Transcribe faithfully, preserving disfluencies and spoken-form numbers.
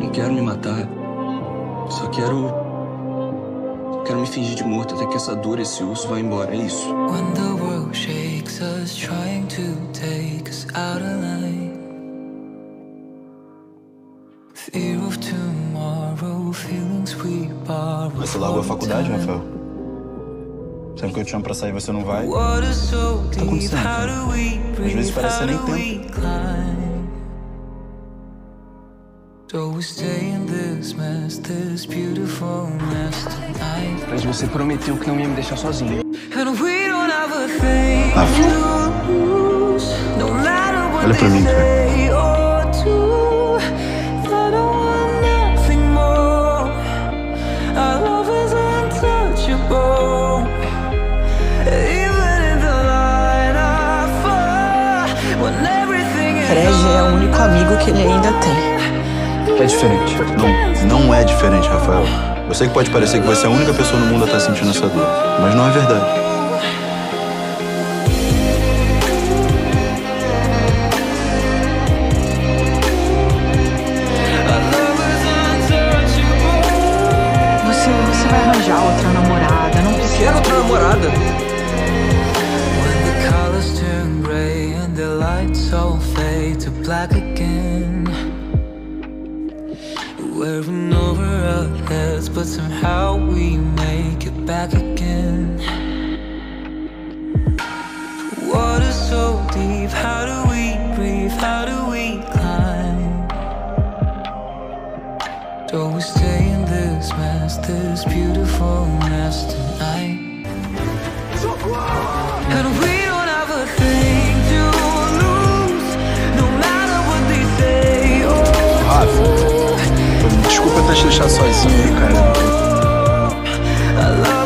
não quero me matar. Só quero... Quero me fingir de morto até que essa dor, esse osso vai embora, é isso. When the world shakes us, trying to take us out of line. Fear of tomorrow, feelings we borrow. Você largou a faculdade, Rafael? Sempre que eu te chamo pra sair, você não vai. O que tá acontecendo, cara? Às vezes parece nem tempo. Mas você prometeu que não ia me deixar sozinho. Rafa, olha pra mim, cara. Fred é o único amigo que ele ainda tem. É diferente. Não, não é diferente, Rafael. Eu sei que pode parecer que você é a única pessoa no mundo a estar sentindo essa dor, mas não é verdade. Você, você vai arranjar outra namorada, não precisa. Quero outra namorada. Wearing over our heads, but somehow we make it back again. Water so deep, how do we breathe? How do we climb? Don't we stay in this mess, this beautiful mess tonight? And we don't have a thing to lose, no matter what they say. Oh, Rafa, desculpa até te deixar sozinho aí, cara.